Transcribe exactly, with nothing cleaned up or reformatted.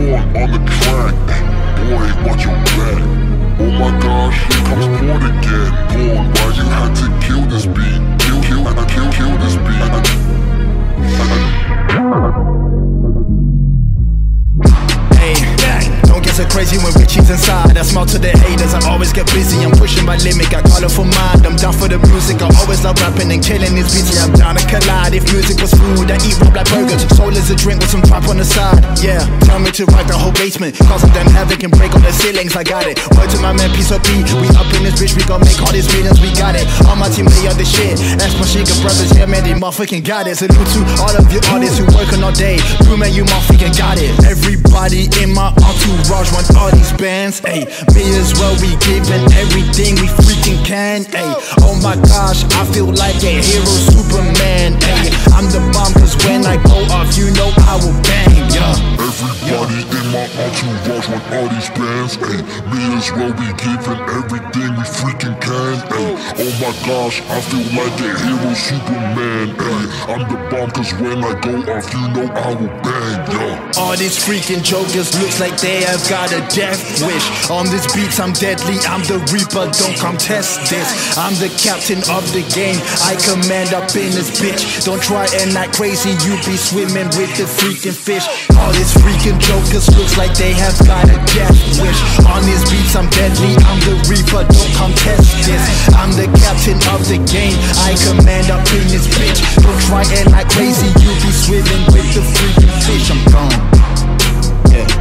Born on the track, boy, watch your back. Oh my gosh, here comes Born again. Born, why you had to kill this beat? Kill, kill, kill, kill this beat. Don't get so crazy when Richie's inside. I smile to the haters, I always get busy. I'm pushing my limit, got colorful mind. I'm down for the music, I always love rapping and killing this beat. Yeah, I'm down to collide. If music was food, I eat rap like burgers. Soul is a drink with some trap on the side. Yeah, tell me to write the whole basement, cause of them havoc and break all the ceilings. I got it. Word to my man, piece of P. We up in this bitch, we gon' make all these millions. We got it. All my team, they are the shit. That's my Shiga brothers, yeah man, they motherfucking got it. Salute to all of you artists who working all day. You man, you motherfucking got it. Everybody in my entourage want all these bands, ayy. Me as well, we giving everything we freaking can, ayy. Oh my gosh, I feel like a hero, Superman, ayy. I'm the bomb, cause when I go off, you know I will bang, yeah. Everybody in my entourage want all these bands, ayy. Me as well, we giving everything we freaking can, ayy. Oh my gosh, I feel like a hero, Superman, ayy. I'm the bomb, cause when I go off, you know I will bang, yeah. All these freaking jokers looks like they have got a death wish. On this beats I'm deadly, I'm the reaper, don't come test this. I'm the captain of the game, I command up in this bitch. Don't try and act crazy, you be swimming with the freaking fish. All these freaking jokers looks like they have got a death wish. On these beats I'm deadly, I'm the reaper, don't come test this. I'm the captain of the game, I command up in this bitch. Don't try and act crazy, you be swimming with the freaking fish. I'm gone, yeah.